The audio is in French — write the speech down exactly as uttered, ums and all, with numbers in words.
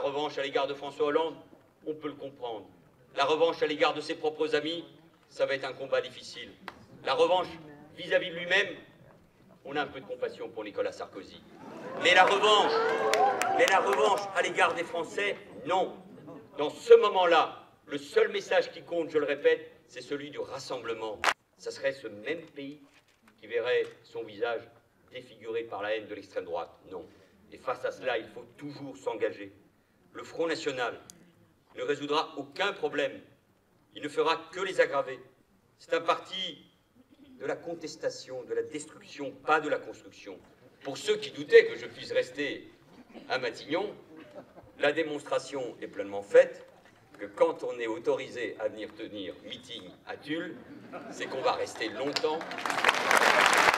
revanche à l'égard de François Hollande, on peut le comprendre. La revanche à l'égard de ses propres amis, ça va être un combat difficile. La revanche vis-à-vis de lui-même, on a un peu de compassion pour Nicolas Sarkozy. Mais la revanche, mais la revanche à l'égard des Français, non. Dans ce moment-là, le seul message qui compte, je le répète, c'est celui du rassemblement. Ça serait ce même pays qui verrait son visage défiguré par la haine de l'extrême droite. Non. Et face à cela, il faut toujours s'engager. Le Front National ne résoudra aucun problème. Il ne fera que les aggraver. C'est un parti de la contestation, de la destruction, pas de la construction. Pour ceux qui doutaient que je puisse rester à Matignon, la démonstration est pleinement faite que quand on est autorisé à venir tenir meeting à Tulle, c'est qu'on va rester longtemps.